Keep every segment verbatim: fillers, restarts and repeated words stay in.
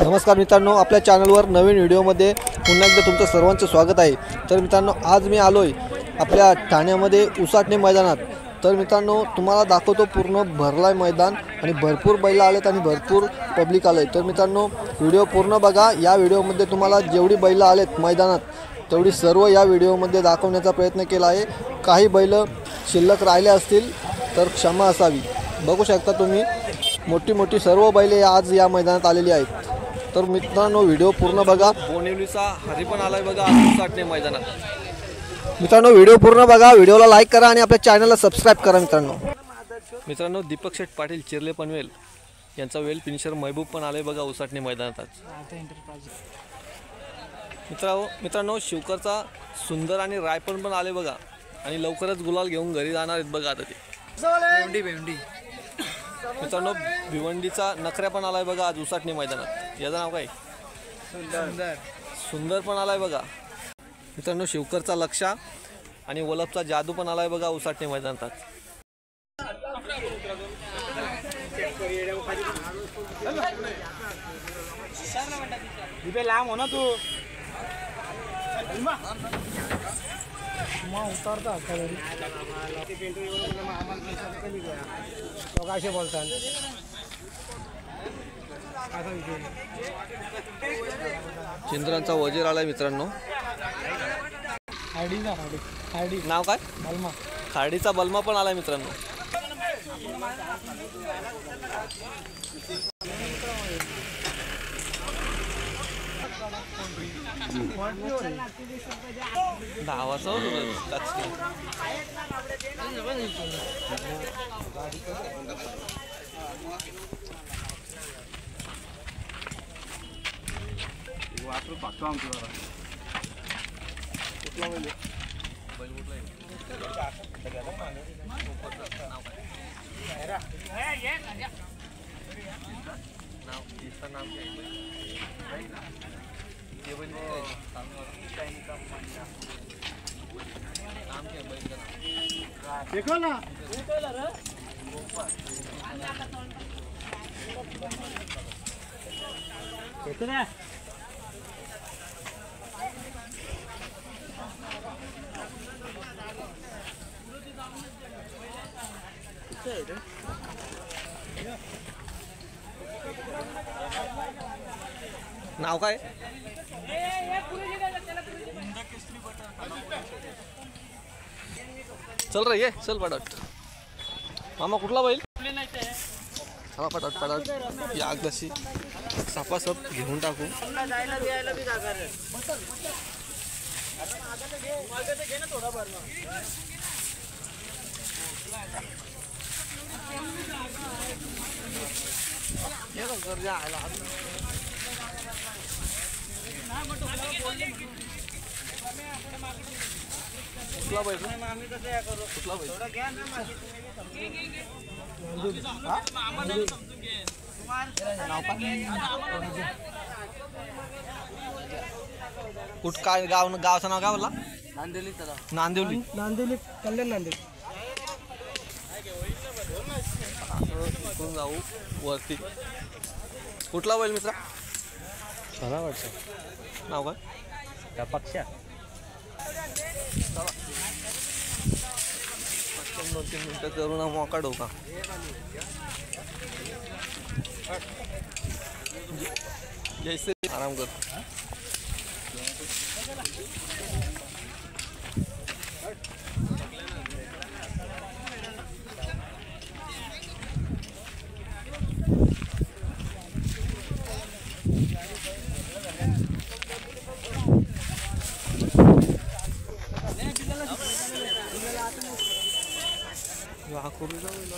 नमस्कार मित्रांनो, आपल्या चॅनलवर नवीन व्हिडिओमध्ये पुन्हा एकदा तुमचं सर्वांचं स्वागत आहे। तर मित्रांनो, आज मी आलोय आपल्या ठाण्यामध्ये उसाटणे मैदानात। तर मित्रांनो, तुम्हाला दाखवतो पूर्ण भरलाय मैदान आणि भरपूर बैल आलेत आणि भरपूर पब्लिक आले। तर मित्रांनो, व्हिडिओ पूर्ण बघा। या व्हिडिओमध्ये तुम्हाला जेवढी बैल आलेत मैदानात तेवढी सर्व या व्हिडिओमध्ये दाखवण्याचा प्रयत्न केला आहे। काही बैल शिल्लक राहिले असतील तर क्षमा असावी। बघू शकता तुम्ही, मोठी मोठी सर्व बैले आज या मैदानात आलेली आहेत। तर मित्रांनो, व्हिडिओ पूर्ण बघा। बोनिवलीचा हरी पण आलाय बघा आज उसाटणे मैदानात। मित्रांनो, व्हिडिओ पूर्ण बघा, व्हिडिओला लाईक करा आणि आपल्या चॅनलला सबस्क्राइब करा। मित्रांनो मित्रांनो दीपक शेठ पाटील चिरले पनवेल यांचा वेल फिनिशर महबूब पण आलाय बघा उसाटणे मैदानात आज। मित्रांनो मित्रांनो शिवकरचा सुंदर आणि रायपण पण आले बघा आणि लवकरच गुलाल घेऊन घरी जाणार आहेत बघा। आता ते भेंडी भेंडी मित्रांनो भिवंडीचा नखऱ्या पण आलाय बघा आज उसाटणे मैदानात। याचं नाव काय? सुंदर सुंदर पण आलाय बघा। मित्रांनो शिवकरचा लक्षा आणि वलपचा जादू पण आलाय बघा उसाटणे मैदानात आज। लांब हो ना तू उतरता असे बोलतात। चंद्रांचा वजीर आलाय मित्रांनो। नाव काय? बलमा। खाडीचा बलमा पण आलाय मित्रांनो। धावाचा देखो ना कितना नाव काय? चल रे, ये चल पटाट। मामा कुठला बैल? चला पटाट पटाट या अगदाशी सापासप घेऊन टाकू। कुठला बैल? कुठला बैल? कुठ काय गाव? गावचं नाव काय बोलला? नांदिवली। नांदिवली नांदिवली कल्याण नांदिवली। कोण जाऊ वरती? कुठला बैल मित्रा? नाव काय? पक्षा। दोन तीन मिनिटं करू ना मोका डोका। जैसे आराम कर। हा करू जाऊ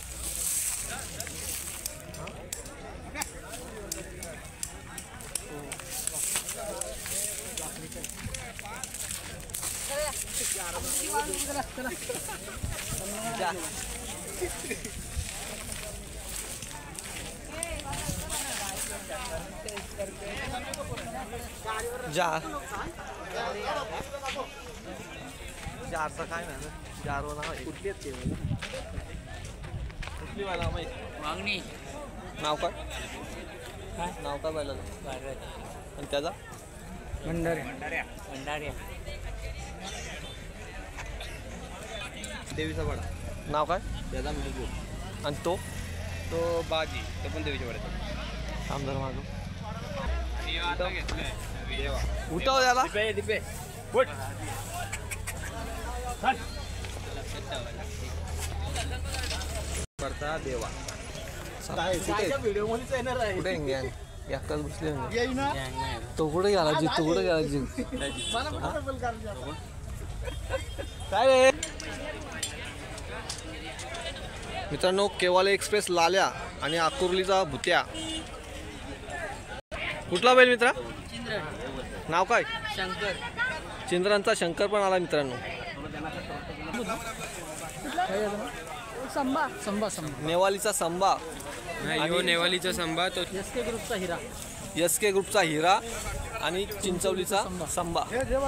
जा जारचा काय ना जारवा नाव आहे। कुठली आहेत ते? कुठली वाला माहिती? मागणी नाव काय? नाव काय बैलाचं आणि त्याचा भंडाऱ्या भंडाऱ्या देवीचा पाडा नाव काय त्याचा आणि तो तो बाजी तो पण देवीच्या वाड्यात आमदार मागं उठाव त्याला दिपे दिपे करता देवा व्हिडिओ मध्ये येणार आहे कुठे गॅंग एकटाच बसले तो कुठे गेला जी तो कुठे गेला जी काय रे मित्रांनो केवाले एक्सप्रेस लाल्या आणि आकुर्लीचा भुत्या कुठला बैल मित्रा नाव काय शंकर चिंद्रांचा शंकर पण आला मित्रांनो संभा संभा संभा नेवालीचा संभा आणि नेवालीचा संभा तो एस के ग्रुपचा हिरा एस के ग्रुपचा हिरा आणि चिंचवलीचा संभा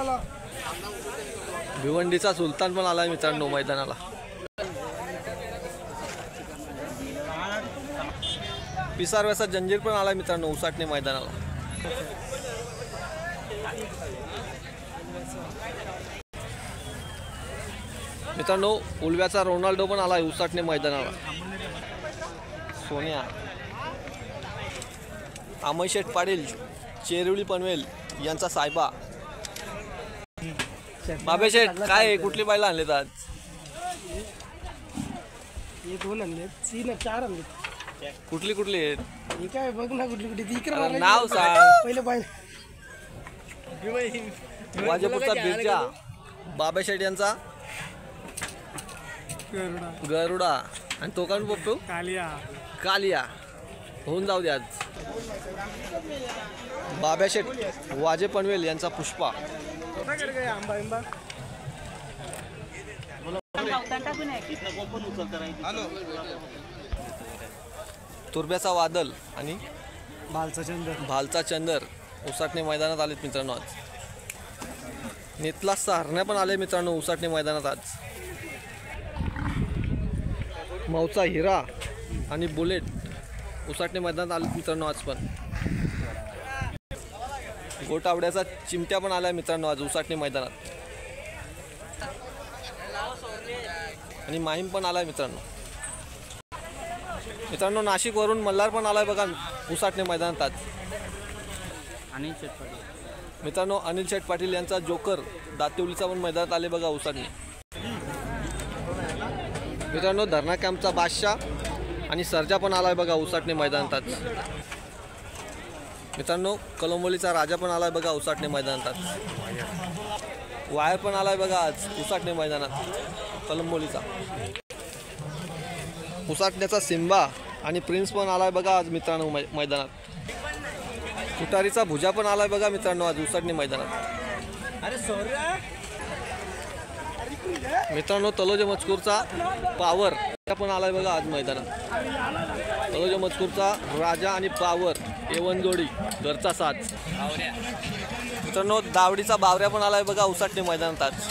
भिवंडीचा सुलतान पण आलाय मित्रांनो मैदानाला पिसारव्याचा जंजीर पण आलाय मित्रांनो उसाटणे मैदानाला मित्रांनो उलव्याचा रोनाल्डो पण आलाय उसाटणे मैदानाला सोन्या अमय शेठ पाटील चेरुळी पनवेल यांचा सायबा बाबे शेठ काय आहे? कुठली बैल आणलेत आज हे दोन आणले तीन चार आणले कुठली कुठली आहेत हे काय बघ ना कुठली कुठली ती इकडे अरे मारली. नाव सांग पहिले पाहिजे वाजेपूरचा बिरजा बाबा शेठ यांचा गरुडा आणि तो काढून बघतो कालिया कालिया होऊन जाऊ दे आज बाबा शेठ वाजे पनवेल यांचा पुष्पा आंबा आंबा तुर्ब्याचा वादल आणि भालचा चंदर भालचा चंदर उसाटणे मैदानात आलेत मित्रांनो आज नेतलासचा हरण्या पण आले मित्रांनो उसाटणे मैदानात आज मौचा हिरा आणि बुलेट उसाटणे मैदानात आले मित्रांनो आज पण गोटावड्याचा चिमट्या पण आलाय मित्रांनो आज उसाटणे मैदानात आणि माहीम पण आलाय मित्रांनो मित्रांनो नाशिकवरून मल्हार पण आलाय बघा उसाटणे मैदानात आज आणि शेतपाटी मित्रांनो अनिल शेठ पाटील यांचा जोकर दातिवलीचा पण मैदानात आले बघा उसाटणे मित्रांनो धरणा कॅम्पचा बादशाह आणि सर्जा पण आलाय बघा उसाटणे मैदानात आज मित्रांनो कलंबोलीचा राजा पण आलाय बघा उसाटणे मैदानात आज वायर पण आलाय बघा आज उसाटणे मैदानात कलंबोलीचा उसाटण्याचा सिंबा आणि प्रिन्स पण आलाय बघा आज मित्रांनो मै मैदानात कुटारीचा भुजा पण आलाय बघा मित्रांनो आज उसाटणे मैदानात अरे सौर्य मित्रांनो तलोज मजकूरचा पावर पण आलाय बघा आज मैदानात तलोज मजकूरचा राजा आणि पावर एवन जोडी घरचा साथ मित्रांनो दावडीचा बावऱ्या पण आलाय बघा उसाटणे मैदानात आज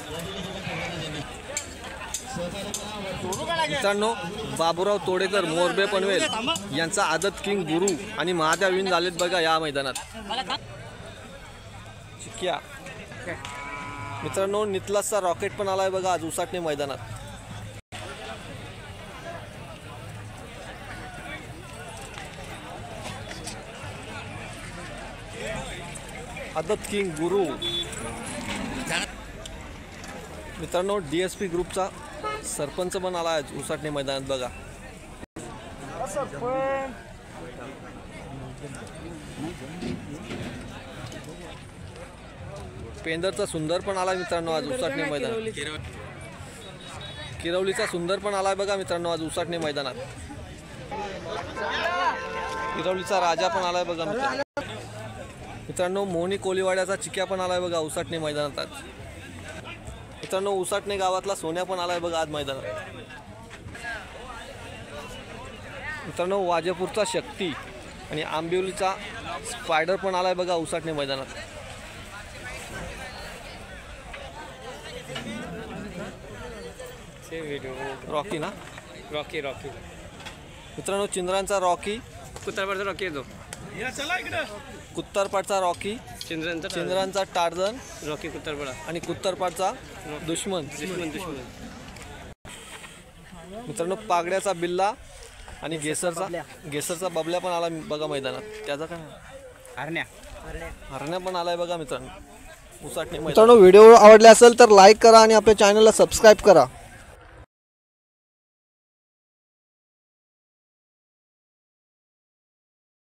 मित्रांनो बाबूराव तोडेकर मोरबे पनवेल यांचा आदत किंग गुरु आणि महादेव विन झालेत बघा या मैदानात चिक्या मित्रांनो नितलासचा रॉकेट पण आलाय बघा आज उसाटणे मैदानात आदत किंग गुरु मित्रांनो डी एस पी ग्रुपचा सरपंच पण आला आज उसाटणे मैदानात बघा पेंदरचा सुंदर पण आला मित्रांनो आज उसाटणे मैदानात किरवलीचा सुंदर पण आलाय बघा मित्रांनो आज उसाटणे मैदानात किरवलीचा राजा पण आलाय बघा मित्रांनो मित्रांनो मोहनी कोलीवाड्याचा चिक्या पण आलाय बघा उसाटणे मैदानात आज मित्रांनो उसाटणे गावातला सोन्या पण आलाय बघा आज मैदानात मित्रांनो वाजेपूरचा शक्ती आणि आंबिवलीचा स्पायडर पण आलाय बघा उसाटणे मैदानात रॉकी ना रॉकी रॉकी मित्रांनो चिंद्रांचा रॉकी कुत्रावरचा रॉकी येतो कुत्तरपाडचा रॉकी, चंद्रांचा चंद्रांचा टार्झन रॉकी कुत्तरपडा आणि कुत्तरपाडचा दुश्मन. दुश्मन दुश्मन मित्रांनो पागड्याचा बिल्ला आणि गेसरचा गेसरचा बबल्या पण आला बघा मैदानात. त्याचा काय हरण्या हरण्या पण आलाय बघा मित्रांनो उसाटणे मैदान. मित्रांनो व्हिडिओ आवडले असेल तर लाईक करा आणि आपल्या चॅनलला सबस्क्राईब करा.